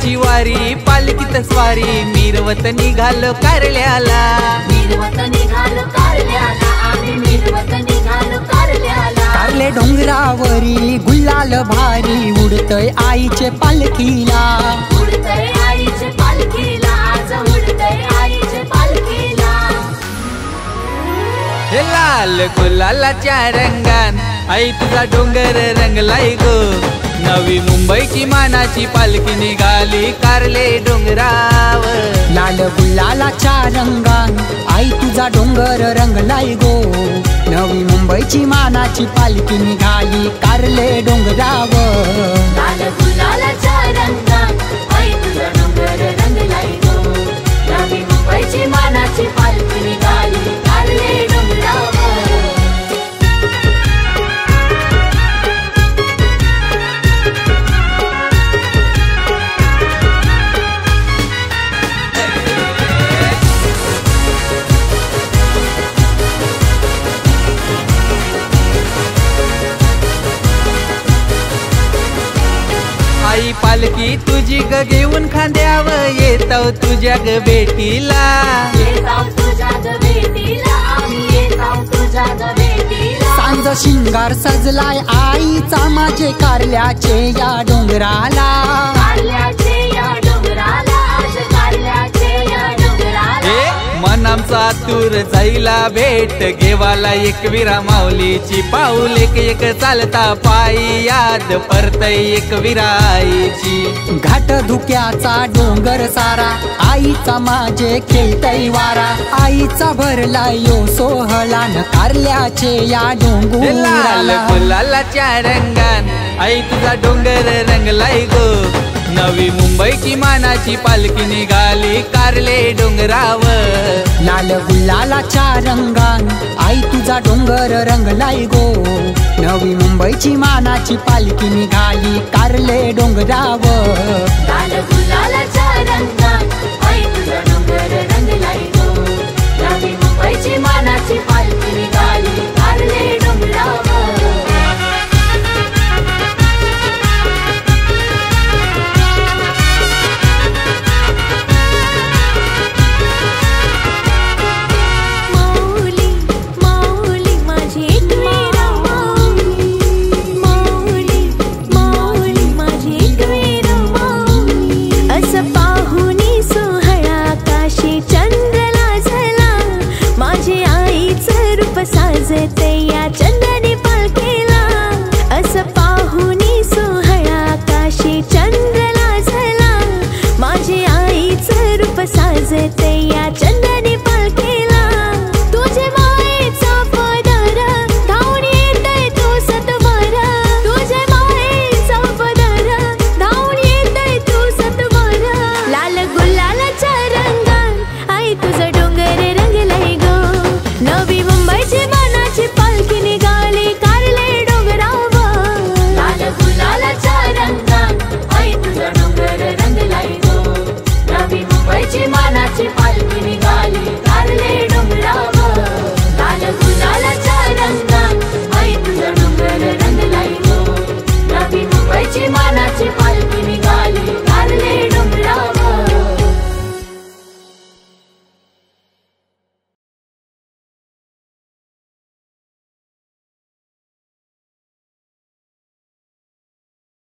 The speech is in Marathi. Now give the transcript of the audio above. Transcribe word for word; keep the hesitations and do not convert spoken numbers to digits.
मुंबईची वारी पालखीत स्वारी मिरवत निघालो कारल्याला मिरवत निघालो कारल्याला आम्ही मिरवत निघालो कारल्याला कारले डोंगरावरी गुलाल भारी उडतय आईचे पालखीला उडतय आईचे पालखीला आज उडतय आईचे पालखीला हे लाल गुलालाच्या रंगान आई तुझा डोंगर रंगलाय गो नवी मुंबईची मानाची पालखी निघाली कारले डोंगरावर लाल गुलालाच्या रंगान आई तुझा डोंगर रंगलाय गो नवी मुंबईची मानाची पालखी निघाली कारले डोंगरावर लाल गुलालाच्या रंगान आई तुझा डोंगर रंगलाय गो नवी मुंबईची मानाची पालखी निघाली कारले डोंगरावर आई पालखी तुझी ग घेऊन खांद्याव येताव तुझ्या ग भेटीला येताव तुझ्या ग भेटीला आम्ही येताव तुझ्या ग भेटीला सांज शिंगार सजलाय आईचा माझे कारल्याचे या डोंगराला कारल्याचे या डोंगराला आज कारल्याचे या डोंगराला मन आमचा तूर जाईला भेट घेवाला एक विरा माऊलीची पाऊल एक एक चालता पायी याद परतय एक विराईची घाट धुक्याचा डोंगर सारा आईचा माझे खेळतय वारा आईचा भरला यो सोहळा न कारल्याचे या लाल डोंगराला गुलालाच्या रंगान आई तुझा डोंगर रंगलाय गो नवी मुंबईची मानाची पालखी निघाली कारले डोंगरावर लाल गुलालाच्या रंगान आई तुझा डोंगर रंगलाय गो नवी मुंबईची मानाची पालखी निघाली कारले डोंगरावर लाल गुलालाच्या रंगान